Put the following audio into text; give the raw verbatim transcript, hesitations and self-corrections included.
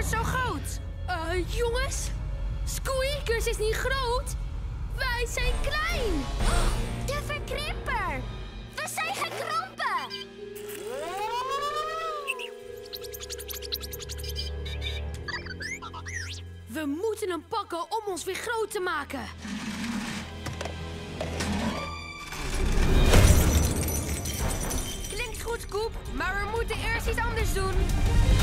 zo groot. Uh, jongens, Squeakers is niet groot. Wij zijn klein. Oh, de verkrimper. We zijn gekrompen. We moeten hem pakken om ons weer groot te maken. Klinkt goed, Koep, maar we moeten eerst iets anders doen.